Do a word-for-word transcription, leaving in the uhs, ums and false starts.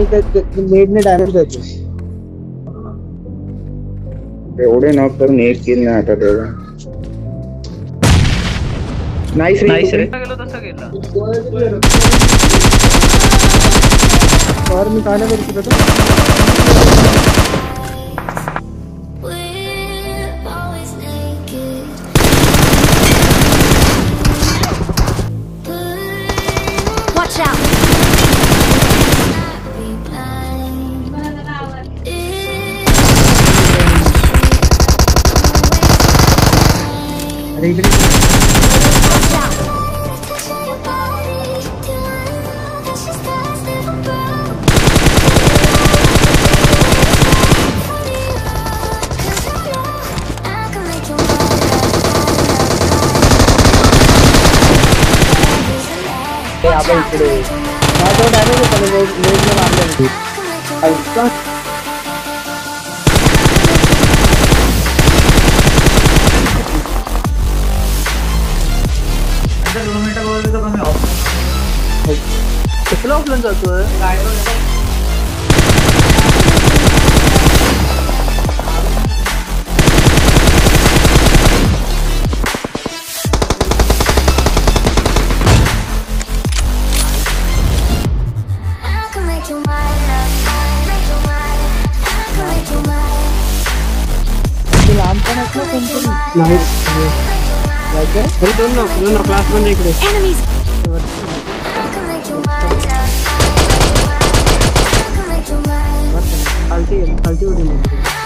Net ने damage देतो. एवढे नॉक करून एक किल नाही आता तेवढा. नाईस नाईस रे. गेलो तसं गेला. और मी काय नाही करू शकत. Watch out. अरे इकडे Watch out. माझा डॅमेज होता. नेट ने मारले. ऐका दोन मिनिटं बोलले तर कमी ऑफ. कसला ऑफलाईन जातोय. लांब पण असलं कोणतरी नाही. हे दोन ना दोन ना क्लास मध्ये इकडे Enemies. खालती खालती उडी.